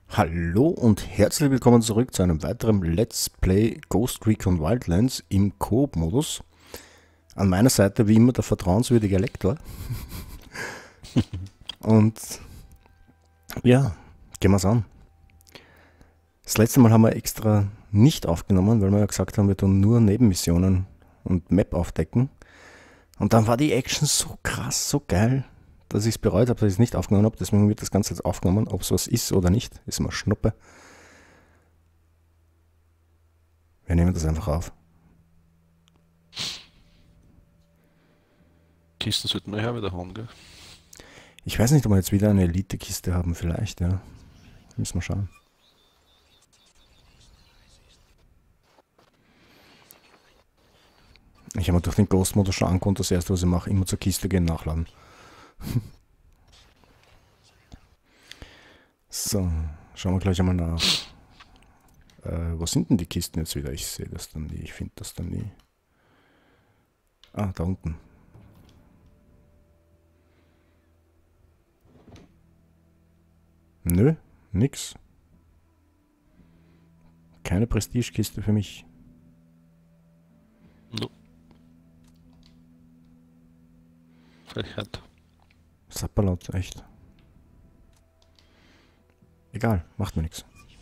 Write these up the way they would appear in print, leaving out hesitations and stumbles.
Hallo und herzlich willkommen zurück zu einem weiteren Let's Play Ghost Recon Wildlands im Koop-Modus. An meiner Seite wie immer der vertrauenswürdige Lektor. Und ja, gehen wir's an. Das letzte Mal haben wir extra nicht aufgenommen, weil wir ja gesagt haben, wir tun nur Nebenmissionen und Map aufdecken. Und dann war die Action so krass, so geil, dass ich es bereut habe, dass ich es nicht aufgenommen habe. Deswegen wird das Ganze jetzt aufgenommen, ob es was ist oder nicht, ist mal Schnuppe. Wir nehmen das einfach auf. Kisten sollten wir ja wieder haben, gell? Ich weiß nicht, ob wir jetzt wieder eine Elite-Kiste haben, vielleicht, ja. Müssen wir schauen. Ich habe mir durch den Ghost-Modus schon angewohnt, das erste, was ich mache, immer zur Kiste gehen, nachladen. So, schauen wir gleich einmal nach. Wo sind denn die Kisten jetzt wieder? Ich sehe das dann nie, ich finde das dann nie. Ah, da unten. Nö, nix. Keine Prestigekiste für mich. No. Frechheit. Sapperlaut, echt. Egal, macht mir nichts.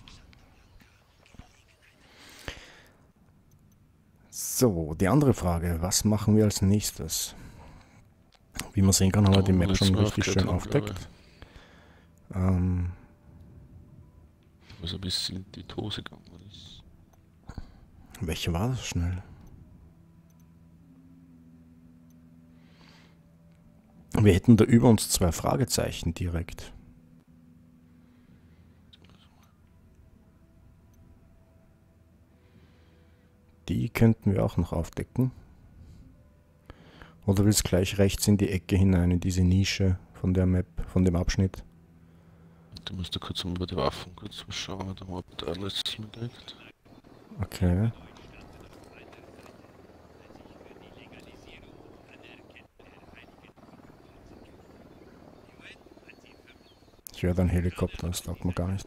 So, die andere Frage, was machen wir als nächstes? Wie man sehen kann, haben wir die Map schon richtig schön aufdeckt. Was ein bisschen in die Hose gegangen ist. Welche war das schnell? Wir hätten da über uns 2 Fragezeichen direkt. Die könnten wir auch noch aufdecken. Oder willst gleich rechts in die Ecke hinein, in diese Nische von der Map, von dem Abschnitt? Du musst da kurz über die Waffen kurz mal schauen, da haben wir alles mitgekriegt. Okay. Ich höre einen Helikopter, das taugt mir gar nicht.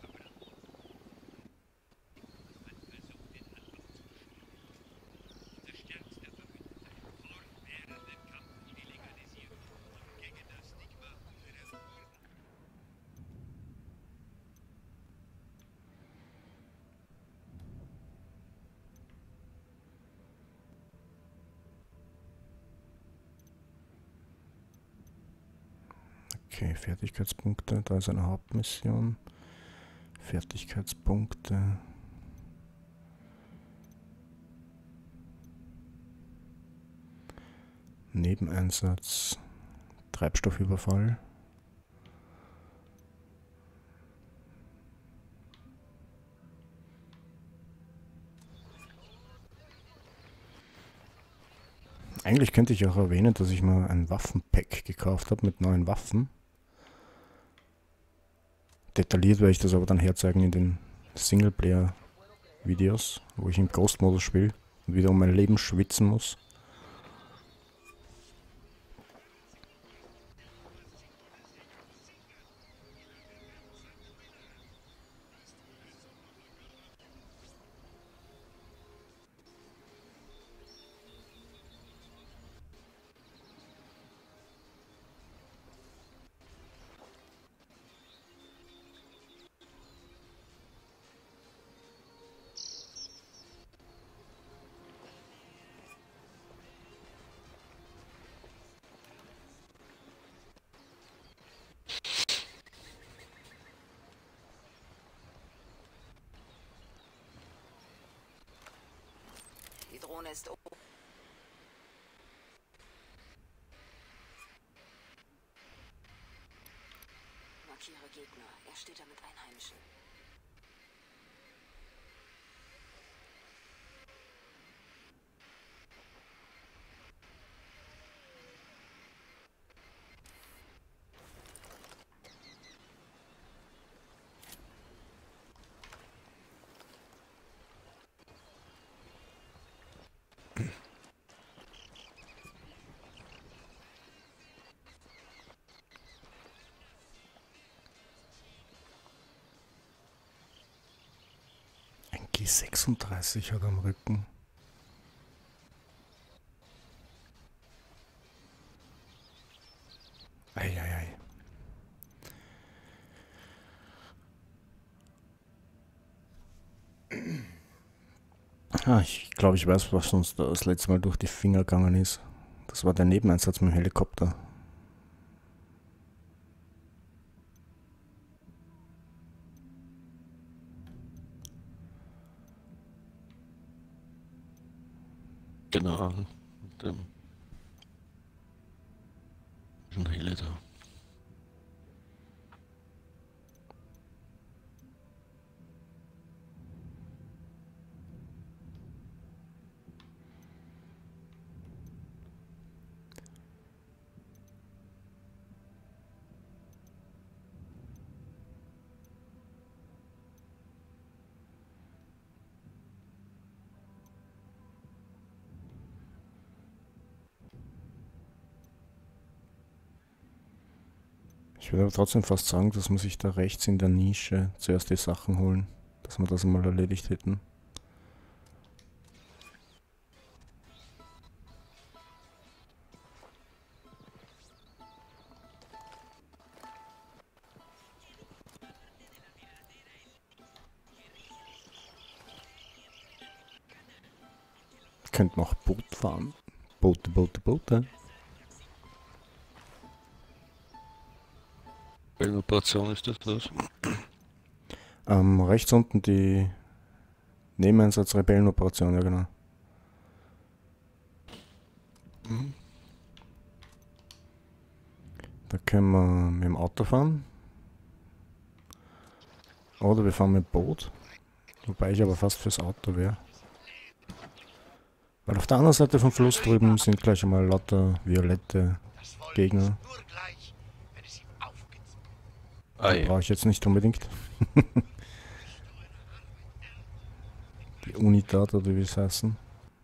Okay, Fertigkeitspunkte, da ist eine Hauptmission. Fertigkeitspunkte. Nebeneinsatz. Treibstoffüberfall. Eigentlich könnte ich auch erwähnen, dass ich mal ein Waffenpack gekauft habe mit neuen Waffen. Detailliert werde ich das aber dann herzeigen in den Singleplayer-Videos, wo ich im Ghost-Modus spiele und wieder um mein Leben schwitzen muss. Die Drohne ist oben. Markiere Gegner. Er steht da mit Einheimischen. Die 36 hat am Rücken. Eieiei. Ah, ich glaube, ich weiß, was uns da das letzte Mal durch die Finger gegangen ist. Das war der Nebeneinsatz mit dem Helikopter. Genau. Mit dem Heli da. Ich würde aber trotzdem fast sagen, dass man sich da rechts in der Nische zuerst die Sachen holen, dass wir das mal erledigt hätten. Könnt noch Boot fahren. Boote, Boote, Boote. Welche Operation ist das? Rechts unten die Nebeneinsatz-Rebellenoperation, ja genau. Mhm. Da können wir mit dem Auto fahren. Oder wir fahren mit dem Boot. Wobei ich aber fast fürs Auto wäre. Weil auf der anderen Seite vom Fluss drüben sind gleich einmal lauter violette Gegner. Ah ja. Brauche ich jetzt nicht unbedingt. Die Unitat oder wie es heißen.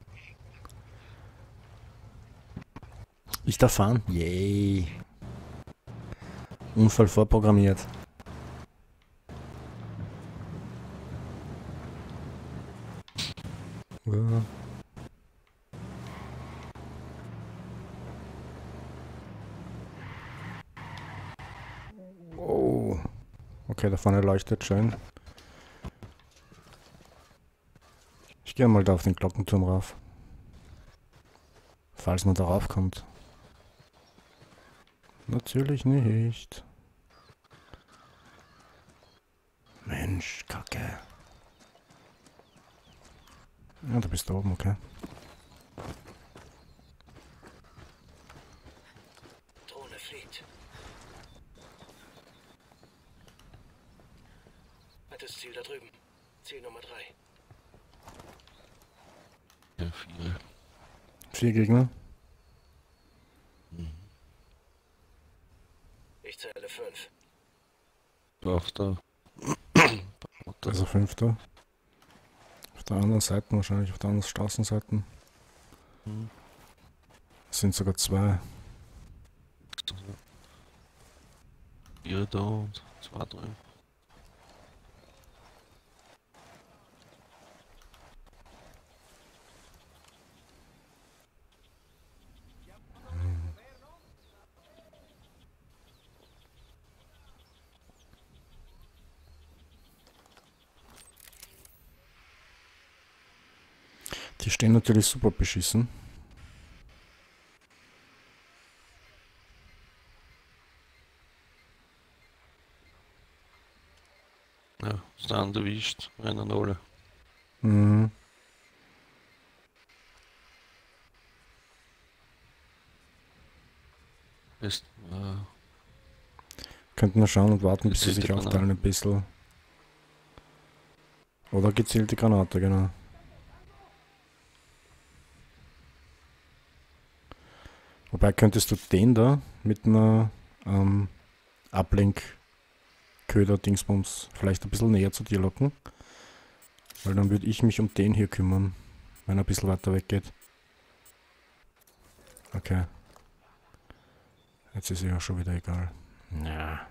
Ich darf fahren. Yay. Unfall vorprogrammiert. Ja. Oh. Okay, da vorne leuchtet schön. Ich gehe mal da auf den Glockenturm rauf. Falls man darauf kommt. Natürlich nicht. Mensch, Kacke. Ja, du bist da oben, okay. Drohne fliegt. Altes Ziel da drüben. Ziel Nummer 3. Ja, 4. 4 Gegner. Ich zähle 5. Auf der. Also 5 da. Auf der anderen Seite wahrscheinlich, auf der anderen Straßenseite. Mhm. Es sind sogar 2. 4 da und 2 drüben. Die stehen natürlich super beschissen. Ja, Stand erwischt, rennen alle. Mhm. Ist, Könnten wir schauen und warten, bis sie Gezielte sich aufteilen Granaten. ein bisschen. Oder gezielte Granate, genau. Wobei könntest du den da mit einer Ablenkköder-Dingsbums vielleicht ein bisschen näher zu dir locken. Weil dann würde ich mich um den hier kümmern, wenn er ein bisschen weiter weg geht. Okay. Jetzt ist ja schon wieder egal. Ja.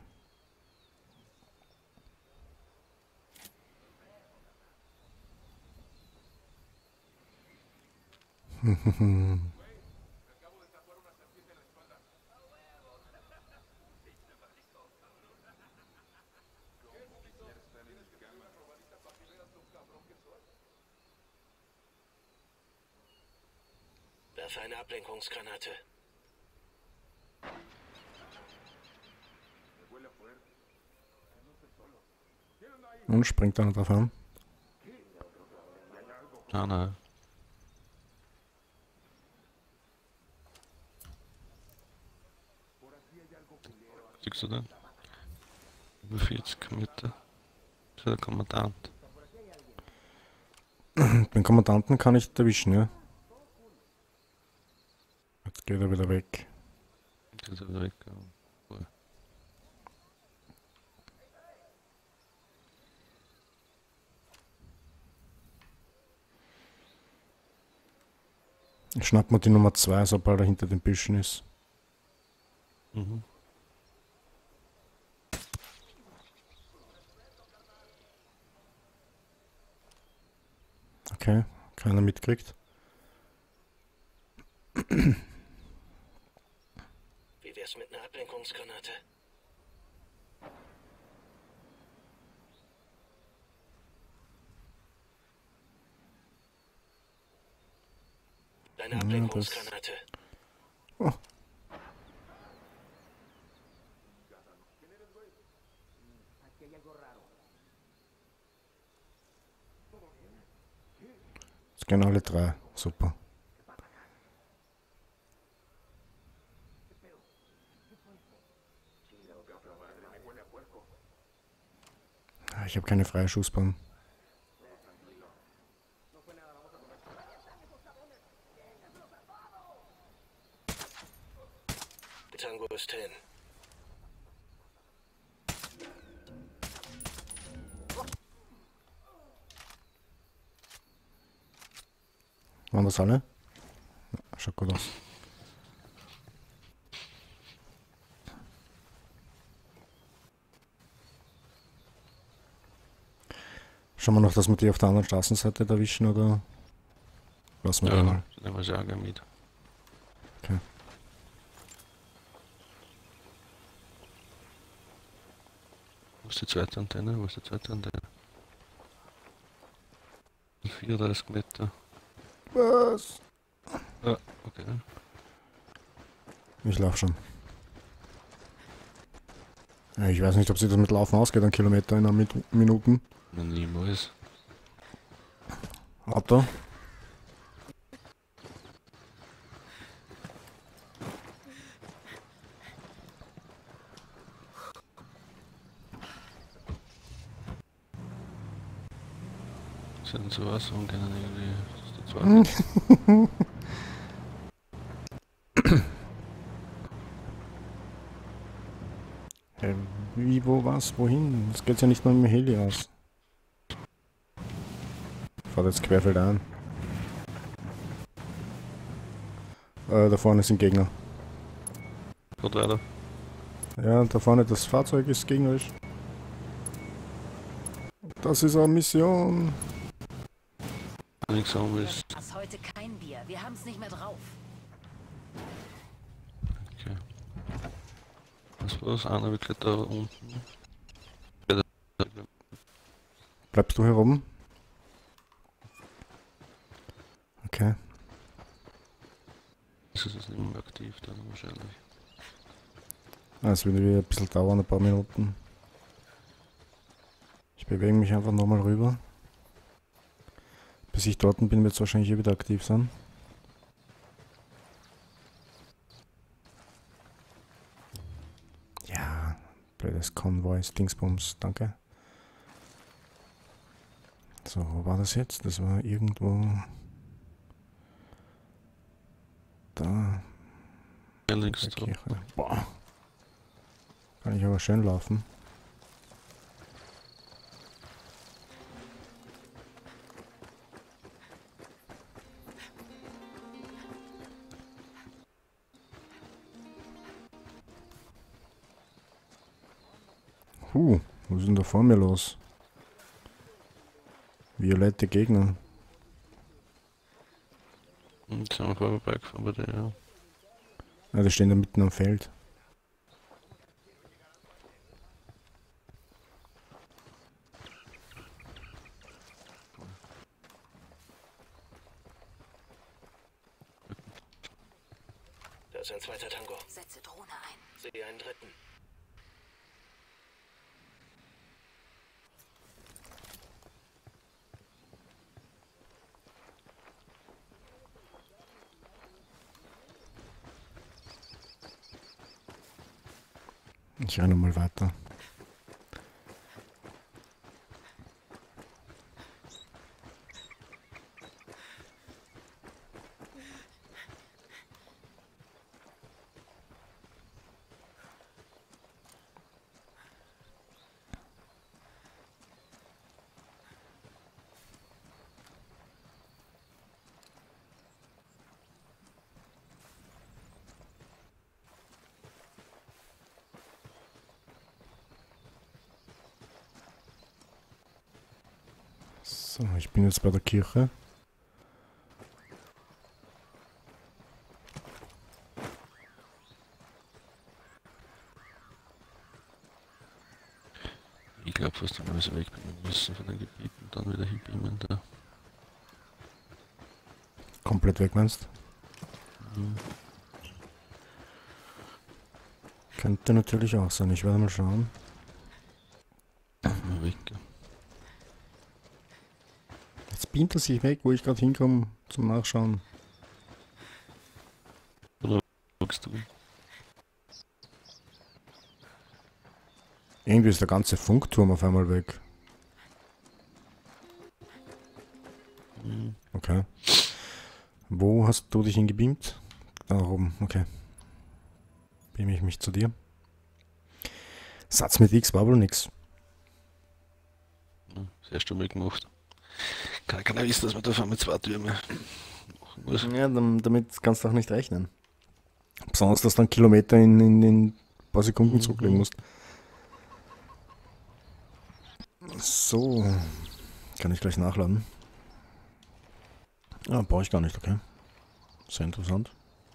Werfe eine Ablenkungsgranate. Und springt dann drauf an. Ah, nein. Siehst du den? Über 40 Meter. Das ist der Kommandant. Den Kommandanten kann ich erwischen, ja. Jetzt geht er wieder weg. Jetzt ist er wieder weg. Cool. Ich schnapp mir die Nummer 2, sobald er hinter den Büschen ist. Mhm. Okay, keiner mitkriegt. Wie wär's mit einer Ablenkungsgranate? Eine Ja, Ablenkungsgranate. Oh. Jetzt gehen alle 3. Super. Ah, ich habe keine freie Schussbahn. Tango ist hin. Waren das alle? Ja, schaut gut aus. Schauen wir noch, dass wir die auf der anderen Straßenseite erwischen, oder lassen wir die Ja, mal? dann nehmen wir sie auch gleich mit. Okay. Wo ist die zweite Antenne? Wo ist die zweite Antenne? 34 Meter. Was? Ah, okay. Ich lauf schon. Ja, ich weiß nicht, ob sich das mit Laufen ausgeht, ein Kilometer in einer Minuten. Na, niemals. Auto. Sind so was und können irgendwie. Das ist die zweite. Wie, wo, was, wohin? Das geht ja nicht nur mit dem Heli aus. Fahrt jetzt querfeldein. Da vorne sind Gegner. Geht weiter. Ja, da vorne das Fahrzeug ist gegnerisch. Das ist eine Mission. Nichts anderes. Das heute kein Bier. Wir haben's nicht mehr drauf. Okay. Was war's? Einer wirklich da unten. Bleibst du hier oben? Okay. Das ist jetzt nicht mehr aktiv dann wahrscheinlich. Es wird wieder ein bisschen dauern, ein paar Minuten. Ich bewege mich einfach nochmal rüber. Bis ich dort bin, wird es wahrscheinlich wieder aktiv sein. Ja, blödes Konvois, Dingsbums, danke. So, wo war das jetzt? Das war irgendwo da. Links Der da. Kirche. Boah. Kann ich aber schön laufen. Was ist denn da vor mir los? Violette Gegner. Jetzt sind wir vorbeigefahren bei der, ja. Ja, die stehen da mitten am Feld. Da ist ein zweiter Tango. Setze Drohne ein. Sehe einen dritten. Ich renne mal weiter. So, ich bin jetzt bei der Kirche. Ich glaube fast, wir müssen wegbeamen müssen von den Gebieten und dann wieder hinbeamen da. Komplett weg, meinst du? Mhm. Könnte natürlich auch sein. Ich werde mal schauen. Mal weg. Ja. Jetzt beamt er sich weg, wo ich gerade hinkomme zum Nachschauen. Sagst du? Irgendwie ist der ganze Funkturm auf einmal weg. Mhm. Okay. Wo hast du dich hingebeamt? Da oben, okay. Beame ich mich zu dir. Satz mit X war wohl nix. Ja, das erste Mal gemacht. Kann er wissen, dass man da mit 2 Türme machen muss. Ja, damit kannst du auch nicht rechnen. Besonders, dass du dann Kilometer in ein paar Sekunden zurücklegen musst. So. Kann ich gleich nachladen. Ah, brauche ich gar nicht, okay. Sehr interessant.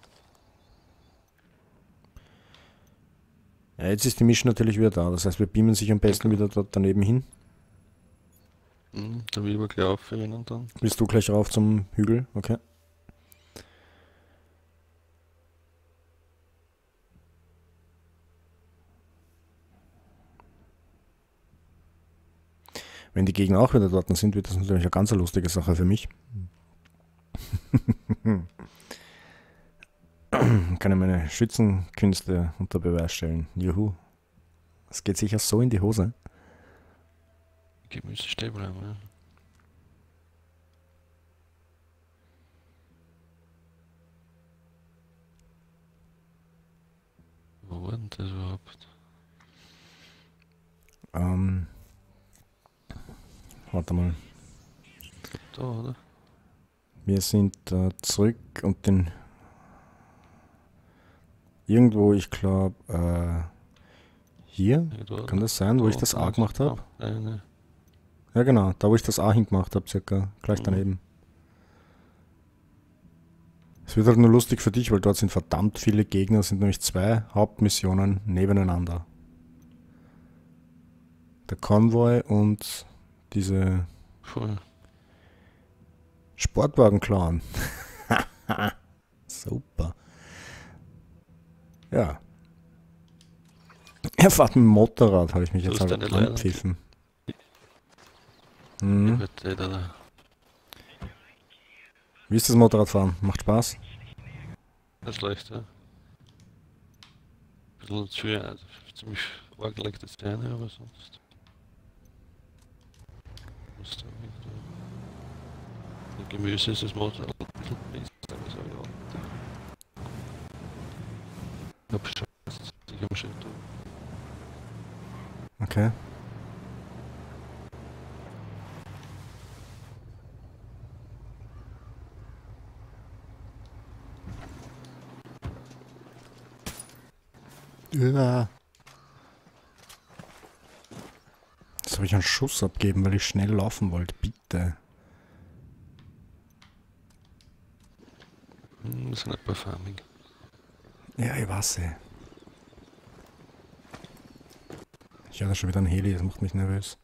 Ja, jetzt ist die Mission natürlich wieder da. Das heißt, wir beamen sich am besten wieder dort daneben hin. Mhm, da will ich aber gleich aufrennen dann. Willst du gleich rauf zum Hügel? Okay. Wenn die Gegner auch wieder dort sind, wird das natürlich eine ganz lustige Sache für mich. Kann ich meine Schützenkünste unter Beweis stellen. Juhu. Das geht sicher so in die Hose. Ich müsste stehen bleiben, ja. Wo war denn das überhaupt? Warte mal. Da, oder? Wir sind zurück und den... Irgendwo, ich glaube, hier. Ja, da, Kann das sein, wo ich das A gemacht habe? Nein. Ja genau, da wo ich das A hingemacht habe, circa gleich daneben. Es wird halt nur lustig für dich, weil dort sind verdammt viele Gegner, es sind nämlich 2 Hauptmissionen nebeneinander. Der Konvoi und diese Voll. Sportwagen klauen. Super. Ja. Er fährt mit dem Motorrad, habe ich mich So jetzt ist halt deine Leitung. angepfiffen. Mhm. Da. Wie ist das Motorradfahren? Macht Spaß? Das ist leicht, ja. Ein bisschen schwer, also ziemlich orgelig das eine, aber sonst. Musst du mit Gemüse ist das Motor ein bisschen besser, also ja. Ich hab schon sicher mal schön tun. Okay. Ja. Jetzt habe ich einen Schuss abgeben, weil ich schnell laufen wollte. Bitte. Das sind ein paar Farming. Ja, ich weiß eh. Ich habe da schon wieder einen Heli, das macht mich nervös.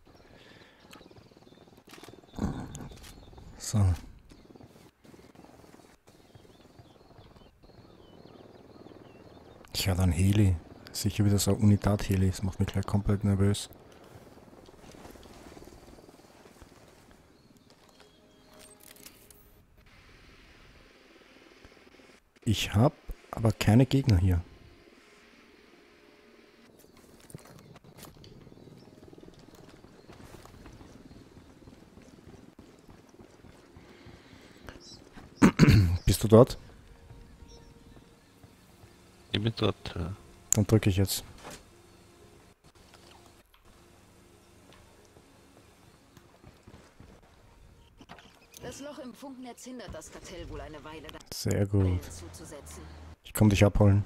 So. Ich habe da einen Heli. Sicher wieder so ein Unitat-Heli, das macht mich gleich komplett nervös. Ich habe aber keine Gegner hier. Bist du dort? Ich bin dort. Ja. Dann drücke ich jetzt. Das Loch im Funknetz hindert das Kartell wohl eine Weile daran, Sehr gut. Wellen zuzusetzen. Ich komme dich abholen.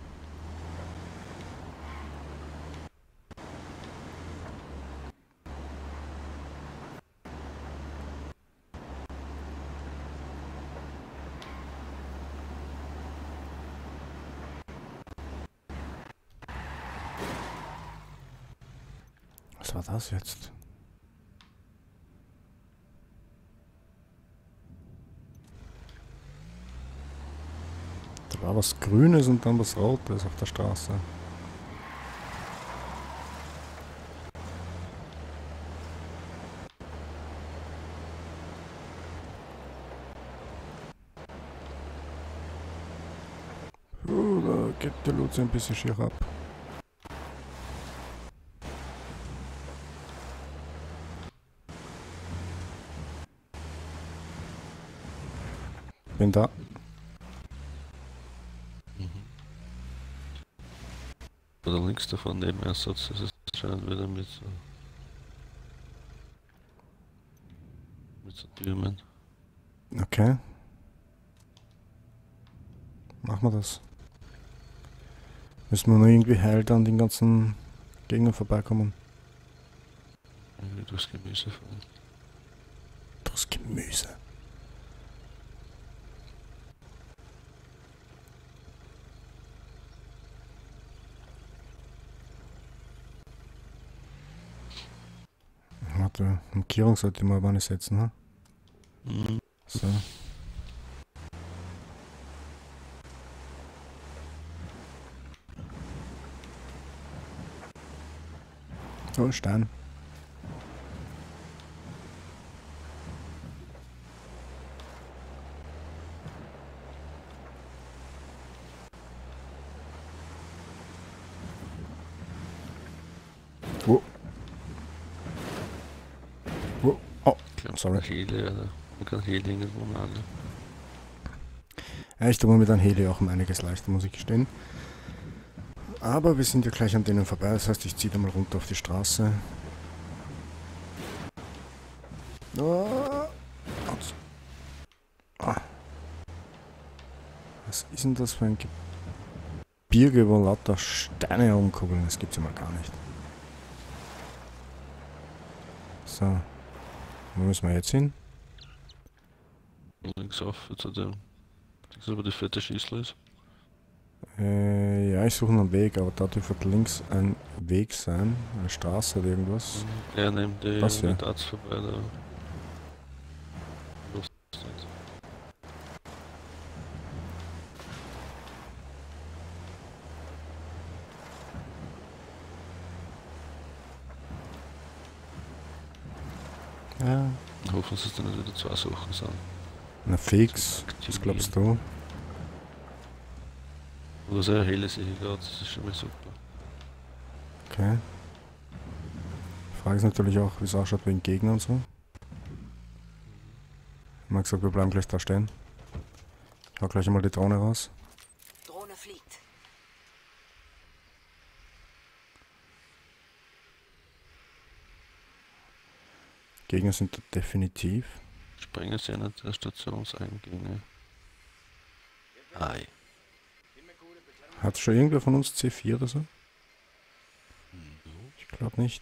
Was war das jetzt? Da war was Grünes und dann was Rotes auf der Straße. Da geht der Luzi ein bisschen schier ab. Bin da. Oder links davon neben Ersatz ist es anscheinend wieder mit so Türmen. Okay. Machen wir das. Müssen wir nur irgendwie heil an den ganzen Gegnern vorbeikommen. Irgendwie durchs Gemüse fahren. Das Gemüse. Warte, Markierung sollte ich mal aber nicht setzen, ne? Mhm. So. So, Stein. Wo? Wo? Oh, Ich glaube, sorry. Heli oder man kann Heli irgendwo machen. Ja, ich tue mir mit einem Heli auch um einiges leichter, muss ich gestehen. Aber wir sind ja gleich an denen vorbei, das heißt, ich ziehe da mal runter auf die Straße. Ah. Ah. Was ist denn das für ein Gebirge, wo lauter Steine herumkugeln? Das gibt's ja mal gar nicht. So. Wo müssen wir jetzt hin? Links auf zu dem. Das aber die fette Schießel ist. Ja, ich suche einen Weg, aber da dürfte links ein Weg sein. Eine Straße oder irgendwas. Ja, neben der Das hier. Unitats vorbei da. Los nicht. Ja. Hoffen Sie, dass dann nicht wieder zwei Sachen sind. Na fix. Was glaubst du? Oder sehr helle sehe ich gerade, das ist schon mal super. Okay. Die Frage ist natürlich auch, wie es ausschaut wegen Gegner und so. Ich habe gesagt, wir bleiben gleich da stehen. Ich hau gleich einmal die Drohne raus. Drohne fliegt. Gegner sind da definitiv. Sprengen Sie einer der Stationseingänge. Hi. Hat schon irgendwer von uns C4 oder so? Ich glaube nicht.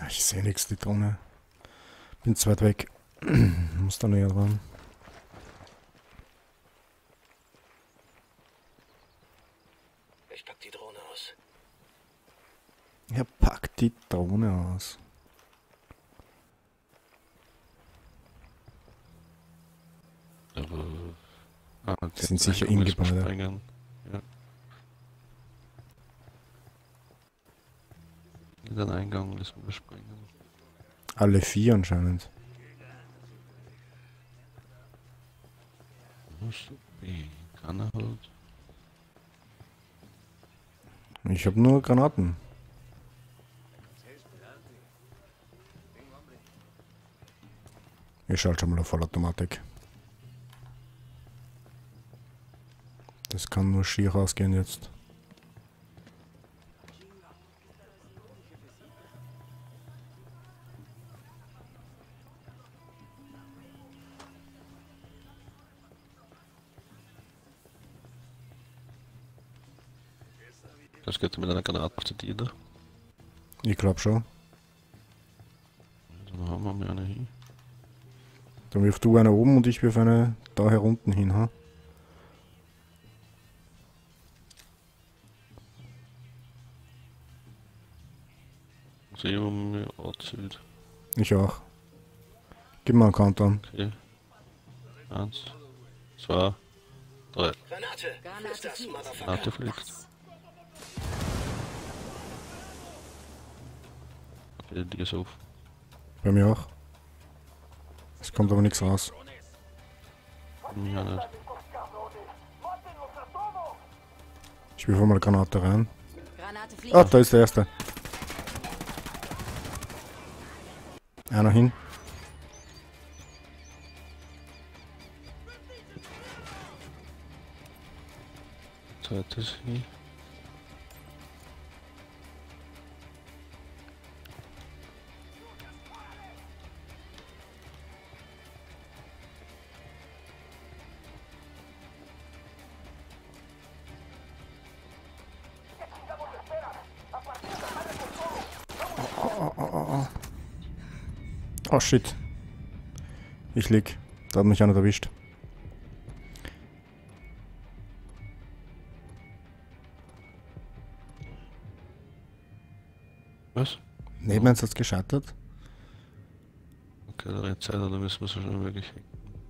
Ich sehe nichts, die Drohne. Bin zu weit weg. Muss da näher dran. Ich pack die Drohne aus. Ja, pack die Drohne aus. Aber. Die sind sicher im Gebäude. Sprengen. Ja. In den Eingang müssen wir sprengen. Alle 4 anscheinend. Keiner halt. Ich habe nur Granaten. Ich schalte schon mal auf Vollautomatik. Das kann nur schier rausgehen jetzt. Das geht mit einer Granate zu dir, da. Ich glaube schon. Dann haben wir eine hin. Dann wirf du eine oben und ich wirf eine da herunten hin, ha? Sie um mir anzieht. Ich auch. Gib mal einen Countdown. Okay. 1, 2, 3. Granate! Granate Ist das, fliegt. Motherfucker? Granate fliegt. Okay, die ist auf. Bei mir auch. Es kommt aber nichts raus. Ja, nicht. Ich wirf mal eine Granate rein. Granate fliegt. Ah, da ist der erste. Einer hin. Zweites hin. Oh shit. Ich lieg. Da hat mich einer erwischt. Was? Nebeneinsatz gescheitert. Okay, da rennt Zeit, da müssen wir so schnell wie möglich hin.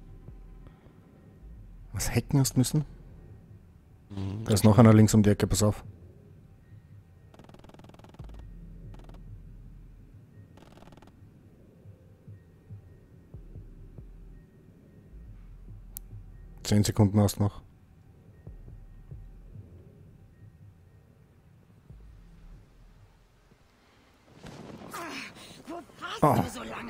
Was hacken hast müssen? Mhm, Da ist noch einer links um die Ecke, pass auf. Zehn Sekunden hast noch. Wo warst Oh. du so lange?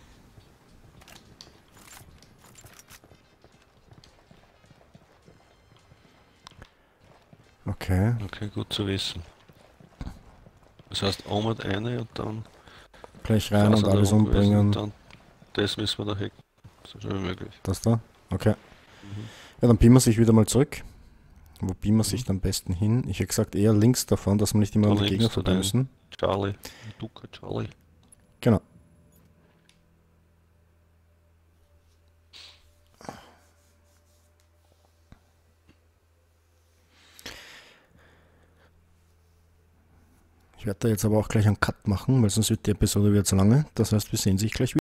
Okay. Okay, gut zu wissen. Das heißt, Omad eine und dann Gleich rein und alles Versanderung gewesen umbringen. und dann das müssen wir da hacken. So schnell wie möglich. Das da? Okay. Mhm. Ja, dann beamen wir sich wieder mal zurück. Wo beamen wir sich am besten hin? Ich hätte gesagt eher links davon, dass wir nicht immer Da an die links Gegner zu vorbei den- müssen. Charlie. Duca Charlie. Genau. Ich werde da jetzt aber auch gleich einen Cut machen, weil sonst wird die Episode wieder zu lange. Das heißt, wir sehen sich gleich wieder.